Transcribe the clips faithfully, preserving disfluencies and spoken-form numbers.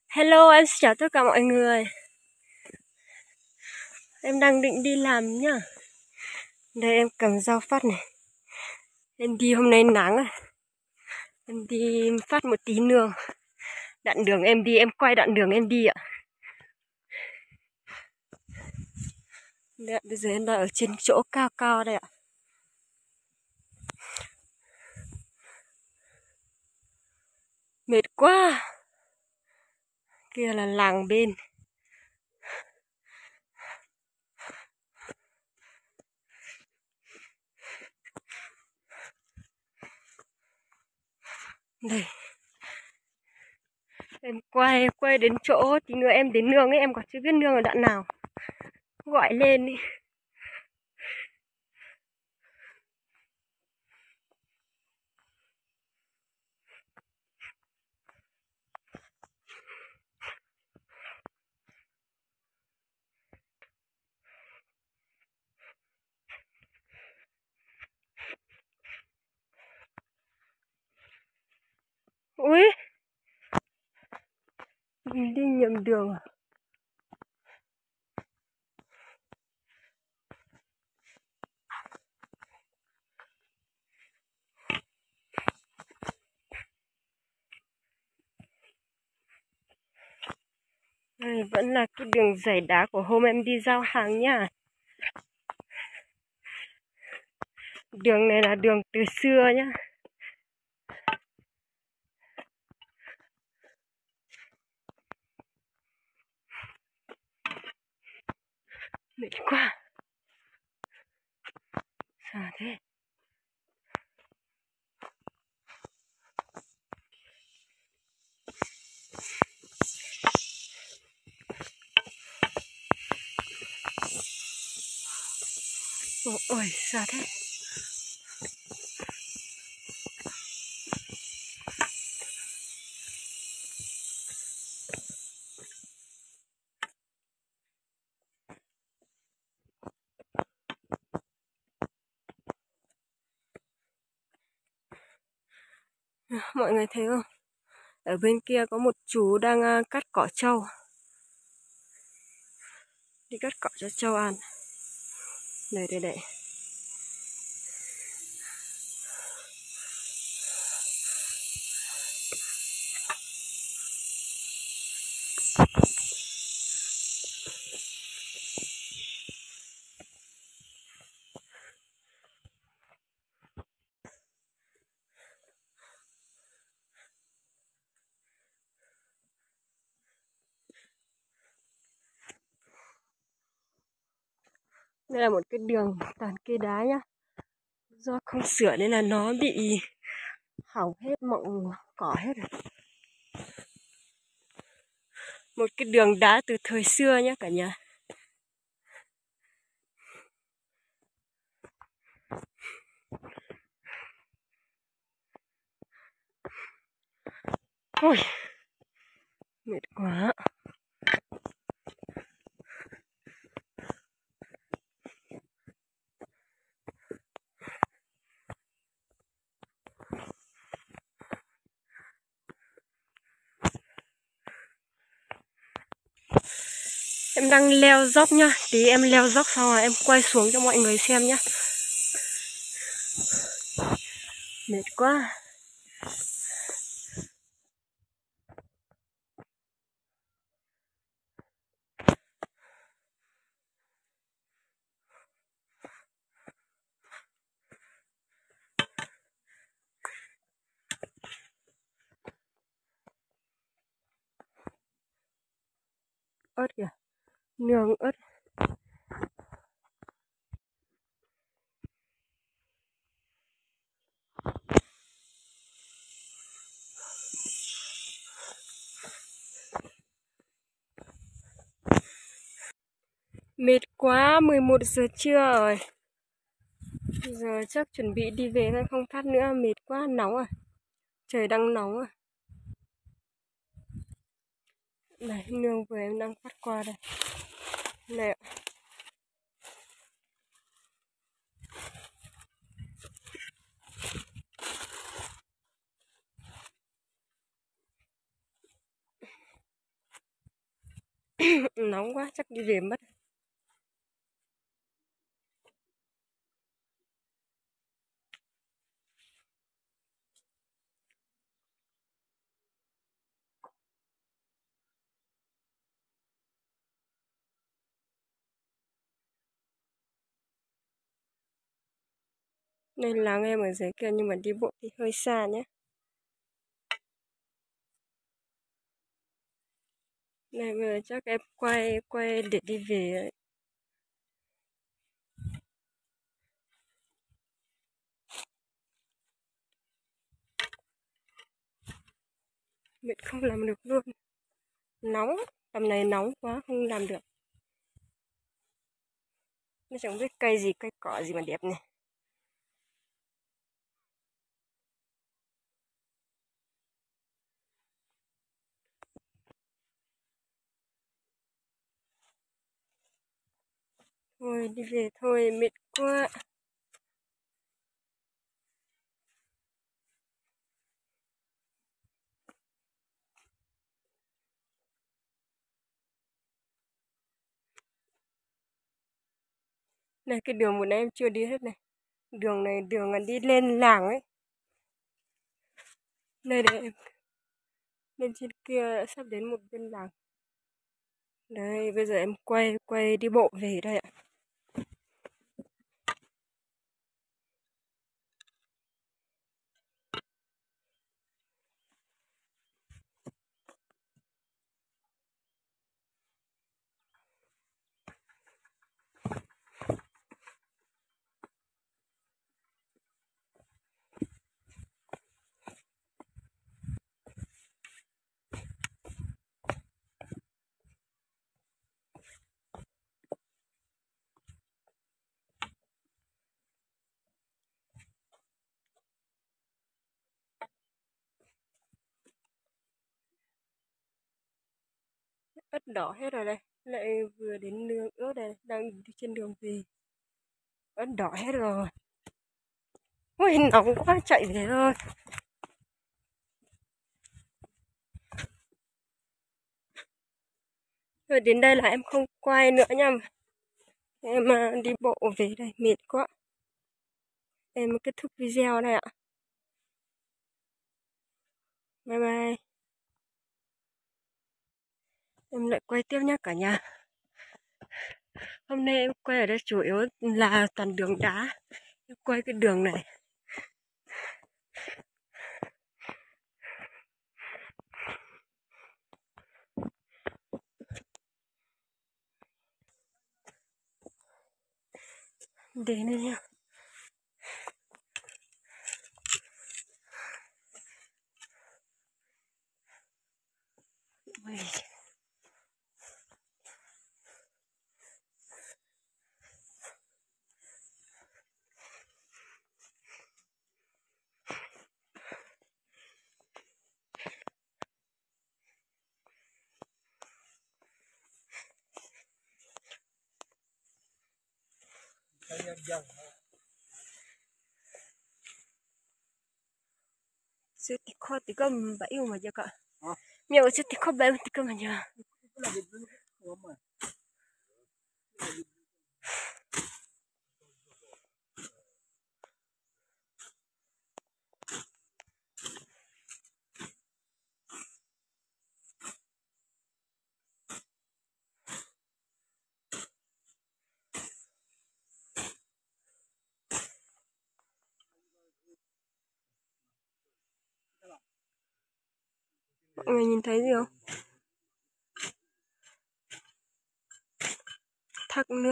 Hello, em xin chào tất cả mọi người. Em đang định đi làm nhá. Đây em cầm dao phát này. Em đi hôm nay nắng à. Em đi phát một tí nương. Đoạn đường em đi, em quay đoạn đường em đi ạ. Đây, bây giờ em đang ở trên chỗ cao cao đây ạ. Mệt quá. Kia là làng bên. Đây. Em quay, quay đến chỗ, tí nữa em đến nương ấy, em còn chưa biết nương ở đoạn nào. Gọi lên đi. Ui, mình đi nhầm đường à? Đây vẫn là cái đường dãy đá của hôm em đi giao hàng nhá. Đường này là đường từ xưa nhá. Mệt quá. Sao thế? Ôi, sao thế? Mọi người thấy không? Ở bên kia có một chú đang uh, cắt cỏ trâu. Đi cắt cỏ cho trâu ăn. Đây, đây, đây. Đây là một cái đường toàn cây đá nhá. Do không sửa nên là nó bị hỏng hết, mọng cỏ hết rồi. Một cái đường đá từ thời xưa nhá cả nhà. Ôi, mệt quá. Em đang leo dốc nhá. Tí em leo dốc xong rồi em quay xuống cho mọi người xem nhá. Mệt quá. Ớt kìa. Nương ớt. Mệt quá, mười một giờ trưa rồi. Giờ chắc chuẩn bị đi về thôi, không phát nữa, mệt quá, nóng à. Trời đang nóng à. Này, nương vừa em đang phát qua đây. Này ạ. Nóng quá chắc đi về mất. Đây làng em ở dưới kia nhưng mà đi bộ thì hơi xa nhé. Này bây giờ chắc em quay quay để đi về ấy. Mình không làm được luôn. Nóng, tầm này nóng quá không làm được. Nó chẳng biết cây gì, cây cỏ gì mà đẹp này. Thôi đi về thôi, mệt quá. Này cái đường vừa nãy em chưa đi hết này. Đường này đường là đi lên làng ấy. Đây đây em. Lên trên kia sắp đến một bên làng. Đây bây giờ em quay quay đi bộ về đây ạ. Ớt đỏ hết rồi đây. Lại vừa đến nương ớt đây, đang đi trên đường về. Ớt đỏ hết rồi. Ui nóng quá chạy về thôi. Rồi đến đây là em không quay nữa nha. Em uh, đi bộ về đây, mệt quá. Em kết thúc video này ạ. Bye bye. Em lại quay tiếp nhé cả nhà. Hôm nay em quay ở đây chủ yếu là toàn đường đá. Em quay cái đường này. Đến đây nha. Ui. Sư tí khó tí cầm bẫy mà giờ cả. Nhiều sư tí khó bẫy tí cầm mà giờ. Người nhìn thấy gì không? Thác nước.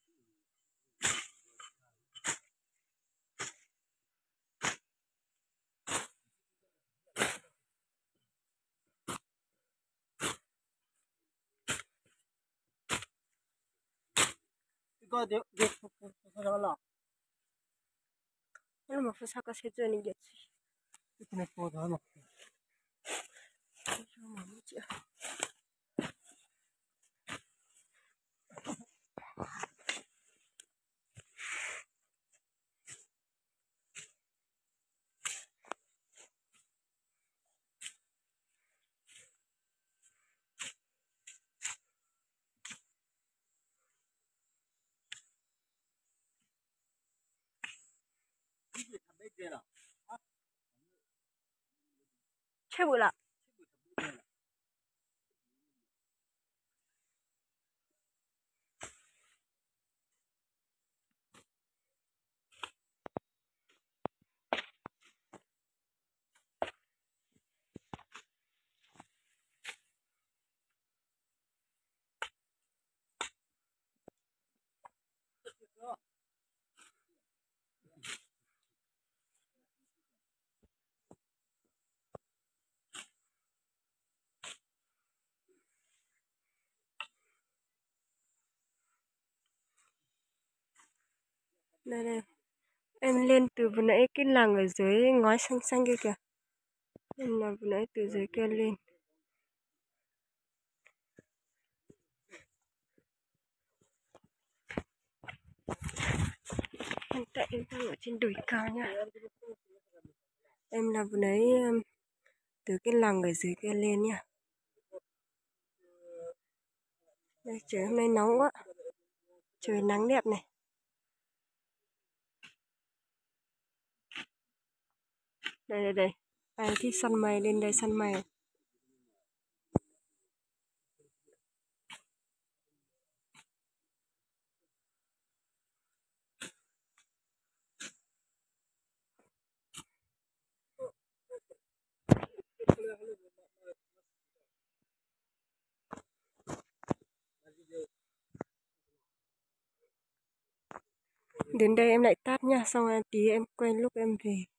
이거 내, 내, 사장할라. Nó mà phải sao có sẽ chơi này vậy? 이거 내 거, 다 넣어. Mà không chịu. Xe bự lạ. Đây đây. Em lên từ vừa nãy cái làng ở dưới ngói xanh xanh kia kìa. Em là vừa nãy từ dưới kia lên. Hiện tại em đang ở trên đồi cao nha. Em là vừa nãy um, từ cái làng ở dưới kia lên nha. Đây, trời hôm nay nóng quá. Trời nắng đẹp này. Đây đây đây. Ai thích săn mây lên đây săn mây. Đến đây em lại tắt nha, xong rồi tí em quay lúc em về.